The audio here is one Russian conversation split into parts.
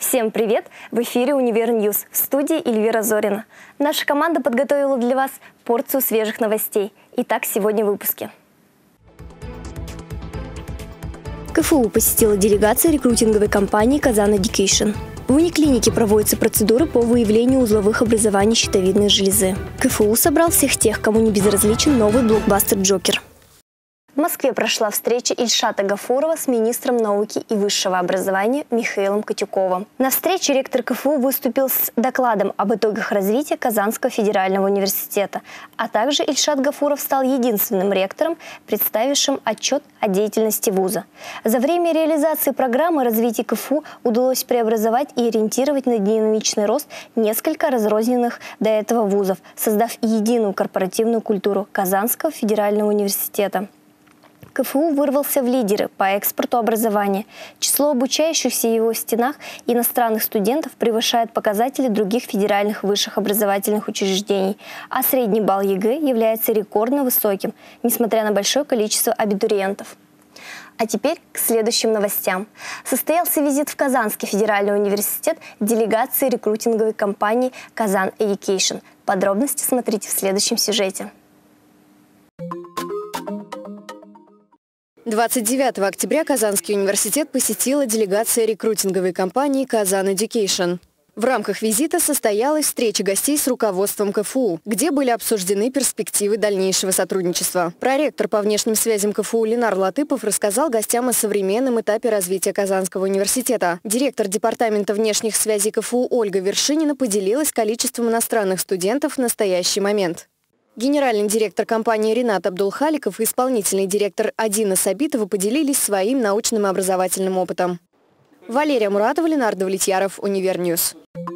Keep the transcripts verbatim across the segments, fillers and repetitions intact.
Всем привет! В эфире Универньюз, в студии Эльвира Зорина. Наша команда подготовила для вас порцию свежих новостей. Итак, сегодня в выпуске. КФУ посетила делегация рекрутинговой компании «Казан Education». В униклинике проводятся процедуры по выявлению узловых образований щитовидной железы. КФУ собрал всех тех, кому не безразличен новый блокбастер «Джокер». В Москве прошла встреча Ильшата Гафурова с министром науки и высшего образования Михаилом Котюковым. На встрече ректор КФУ выступил с докладом об итогах развития Казанского федерального университета, а также Ильшат Гафуров стал единственным ректором, представившим отчет о деятельности вуза. За время реализации программы развития КФУ удалось преобразовать и ориентировать на динамичный рост несколько разрозненных до этого вузов, создав единую корпоративную культуру Казанского федерального университета. КФУ вырвался в лидеры по экспорту образования. Число обучающихся в его стенах иностранных студентов превышает показатели других федеральных высших образовательных учреждений, а средний балл ЕГЭ является рекордно высоким, несмотря на большое количество абитуриентов. А теперь к следующим новостям. Состоялся визит в Казанский федеральный университет делегации рекрутинговой компании «Казан Education». Подробности смотрите в следующем сюжете. двадцать девятого октября Казанский университет посетила делегация рекрутинговой компании «Казан Education». В рамках визита состоялась встреча гостей с руководством КФУ, где были обсуждены перспективы дальнейшего сотрудничества. Проректор по внешним связям КФУ Ленар Латыпов рассказал гостям о современном этапе развития Казанского университета. Директор департамента внешних связей КФУ Ольга Вершинина поделилась количеством иностранных студентов в настоящий момент. Генеральный директор компании Ринат Абдулхаликов и исполнительный директор Адина Сабитова поделились своим научным и образовательным опытом. Валерия Муратова, Ленардо Влетьяров, Универньюз.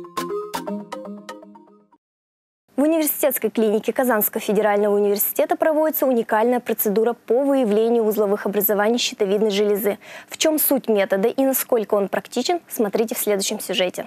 В университетской клинике Казанского федерального университета проводится уникальная процедура по выявлению узловых образований щитовидной железы. В чем суть метода и насколько он практичен, смотрите в следующем сюжете.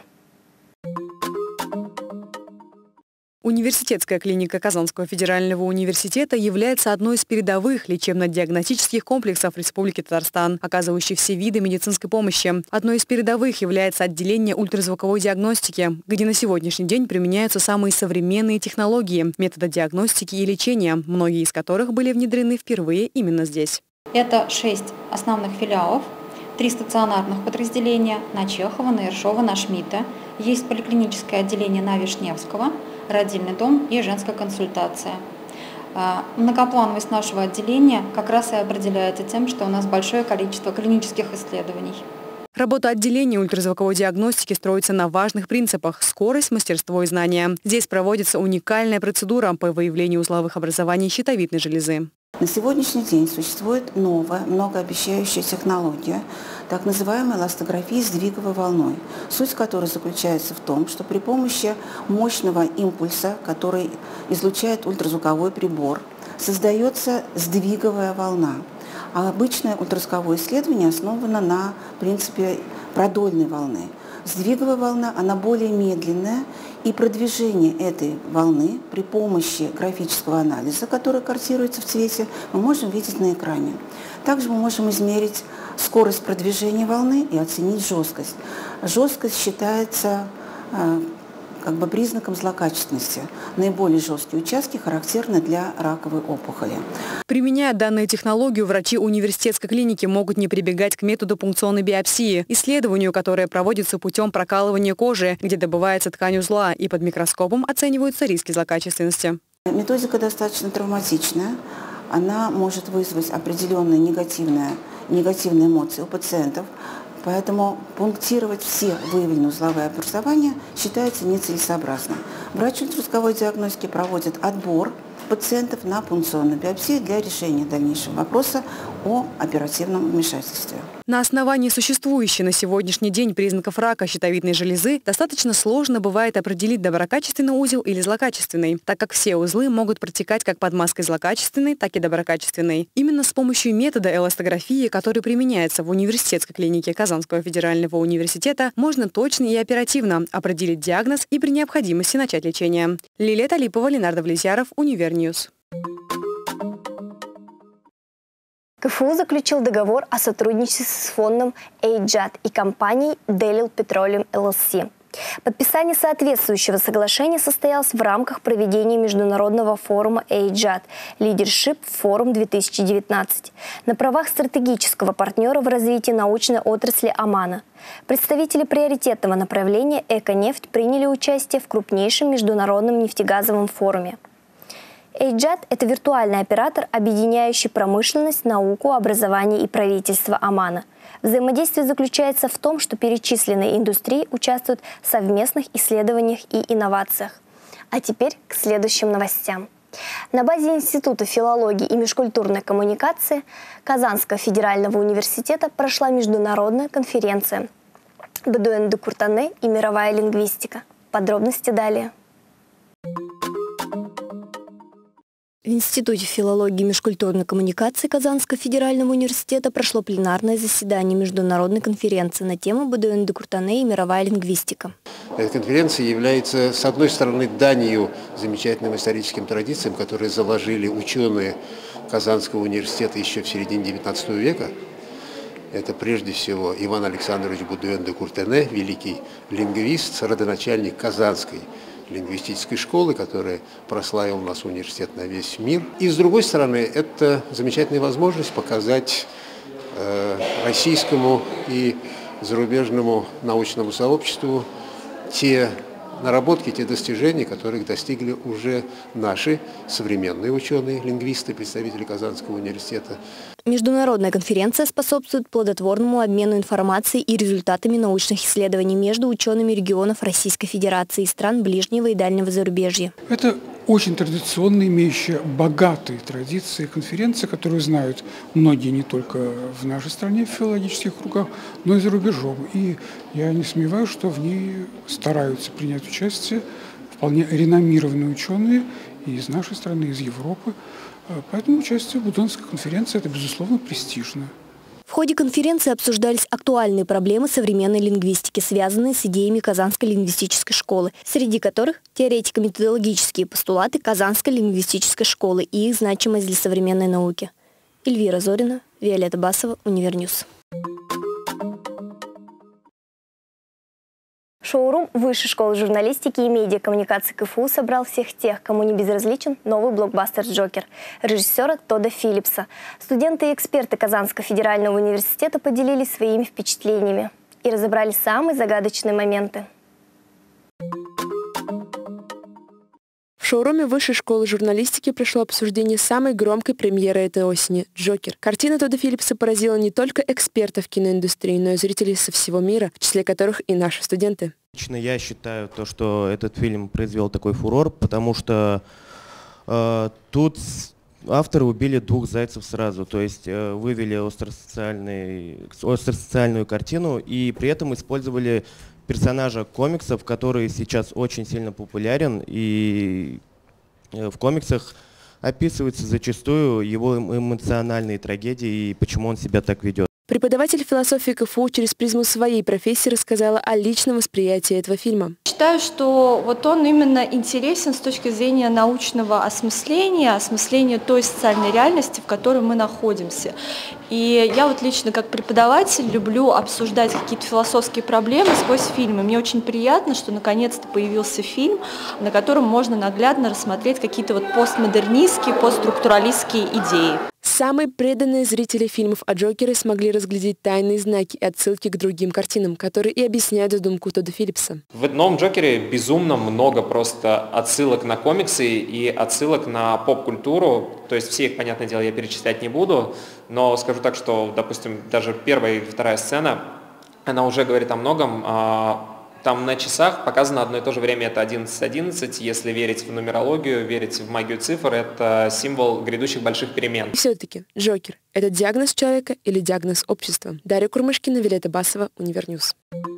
Университетская клиника Казанского федерального университета является одной из передовых лечебно-диагностических комплексов Республики Татарстан, оказывающих все виды медицинской помощи. Одной из передовых является отделение ультразвуковой диагностики, где на сегодняшний день применяются самые современные технологии, методы диагностики и лечения, многие из которых были внедрены впервые именно здесь. Это шесть основных филиалов, три стационарных подразделения на Чехова, на Ершова, на Шмидта. Есть поликлиническое отделение на Вишневского, родильный дом и женская консультация. Многоплановость нашего отделения как раз и определяется тем, что у нас большое количество клинических исследований. Работа отделения ультразвуковой диагностики строится на важных принципах – скорость, мастерство и знания. Здесь проводится уникальная процедура по выявлению узловых образований щитовидной железы. На сегодняшний день существует новая, многообещающая технология, так называемая эластография сдвиговой волной, суть которой заключается в том, что при помощи мощного импульса, который излучает ультразвуковой прибор, создается сдвиговая волна. А обычное ультразвуковое исследование основано на принципе продольной волны. Сдвиговая волна, она более медленная, и продвижение этой волны при помощи графического анализа, который картируется в цвете, мы можем видеть на экране. Также мы можем измерить скорость продвижения волны и оценить жесткость. Жесткость считается э, как бы признаком злокачественности. Наиболее жесткие участки характерны для раковой опухоли. Применяя данную технологию, врачи университетской клиники могут не прибегать к методу пункционной биопсии, исследованию, которое проводится путем прокалывания кожи, где добывается ткань узла, и под микроскопом оцениваются риски злокачественности. Методика достаточно травматичная. Она может вызвать определенные негативные, негативные эмоции у пациентов. Поэтому пунктировать все выявленные узловые образования считается нецелесообразным. Врач ультразвуковой диагностики проводит отбор пациентов на пункционную биопсию для решения дальнейшего вопроса о оперативном вмешательстве. На основании существующих на сегодняшний день признаков рака щитовидной железы достаточно сложно бывает определить доброкачественный узел или злокачественный, так как все узлы могут протекать как под маской злокачественной, так и доброкачественной. Именно с помощью метода эластографии, который применяется в университетской клинике Казанского федерального университета, можно точно и оперативно определить диагноз и при необходимости начать лечение. Лилия Талипова, Ленардо Влетьяров, Универньюз. КФУ заключил договор о сотрудничестве с фондом Эйджат и компанией Delil Petroleum эл эл си. Подписание соответствующего соглашения состоялось в рамках проведения международного форума Эйджат Leadership Forum две тысячи девятнадцать на правах стратегического партнера в развитии научной отрасли Омана. Представители приоритетного направления «Эко-нефть» приняли участие в крупнейшем международном нефтегазовом форуме. Эйджат – это виртуальный оператор, объединяющий промышленность, науку, образование и правительство Омана. Взаимодействие заключается в том, что перечисленные индустрии участвуют в совместных исследованиях и инновациях. А теперь к следующим новостям. На базе Института филологии и межкультурной коммуникации Казанского федерального университета прошла международная конференция «Бодуэн де Куртане и мировая лингвистика». Подробности далее. В Институте филологии и межкультурной коммуникации Казанского федерального университета прошло пленарное заседание международной конференции на тему «Бодуэн де Куртане и мировая лингвистика». Эта конференция является, с одной стороны, данью замечательным историческим традициям, которые заложили ученые Казанского университета еще в середине девятнадцатого века. Это прежде всего Иван Александрович Бодуэн де Куртане, великий лингвист, родоначальник Казанской лингвистической школы, которая прославила у нас университет на весь мир. И с другой стороны, это замечательная возможность показать э, российскому и зарубежному научному сообществу те наработки, те достижения, которых достигли уже наши современные ученые, лингвисты, представители Казанского университета. Международная конференция способствует плодотворному обмену информацией и результатами научных исследований между учеными регионов Российской Федерации и стран ближнего и дальнего зарубежья. Это очень традиционная, имеющая богатые традиции конференция, которую знают многие не только в нашей стране, в филологических кругах, но и за рубежом. И я не сомневаюсь, что в ней стараются принять участие вполне реномированные ученые и из нашей страны, и из Европы. Поэтому участие в Бодуэнской конференции – это, безусловно, престижно. В ходе конференции обсуждались актуальные проблемы современной лингвистики, связанные с идеями Казанской лингвистической школы, среди которых теоретико-методологические постулаты Казанской лингвистической школы и их значимость для современной науки. Эльвира Зорина, Виолетта Басова, Универньюз. Шоурум Высшей школы журналистики и медиакоммуникации КФУ собрал всех тех, кому не безразличен новый блокбастер «Джокер» режиссера Тодда Филлипса. Студенты и эксперты Казанского федерального университета поделились своими впечатлениями и разобрали самые загадочные моменты. В шоуруме Высшей школы журналистики прошло обсуждение самой громкой премьеры этой осени – «Джокер». Картина Тодда Филлипса поразила не только экспертов киноиндустрии, но и зрителей со всего мира, в числе которых и наши студенты. Лично я считаю, то, что этот фильм произвел такой фурор, потому что э, тут авторы убили двух зайцев сразу, то есть э, вывели остросоциальную картину и при этом использовали персонажа комиксов, который сейчас очень сильно популярен, и в комиксах описываются зачастую его эмоциональные трагедии и почему он себя так ведет. Преподаватель философии КФУ через призму своей профессии рассказала о личном восприятии этого фильма. Считаю, что вот он именно интересен с точки зрения научного осмысления, осмысления той социальной реальности, в которой мы находимся. И я вот лично как преподаватель люблю обсуждать какие-то философские проблемы сквозь фильмы. Мне очень приятно, что наконец-то появился фильм, на котором можно наглядно рассмотреть какие-то вот постмодернистские, постструктуралистские идеи. Самые преданные зрители фильмов о Джокере смогли разглядеть тайные знаки и отсылки к другим картинам, которые и объясняют задумку Тодда Филлипса. В новом Джокере безумно много просто отсылок на комиксы и отсылок на поп-культуру. То есть все их, понятное дело, я перечислять не буду, но скажу так, что, допустим, даже первая и вторая сцена, она уже говорит о многом. Там на часах показано одно и то же время, это одиннадцать одиннадцать. Если верить в нумерологию, верить в магию цифр, это символ грядущих больших перемен. И все-таки Джокер – это диагноз человека или диагноз общества? Дарья Курмышкина, Виолетта Басова, Универньюз.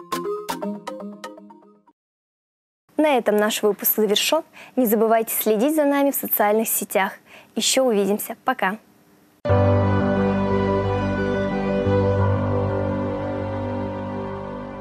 На этом наш выпуск завершен. Не забывайте следить за нами в социальных сетях. Еще увидимся. Пока.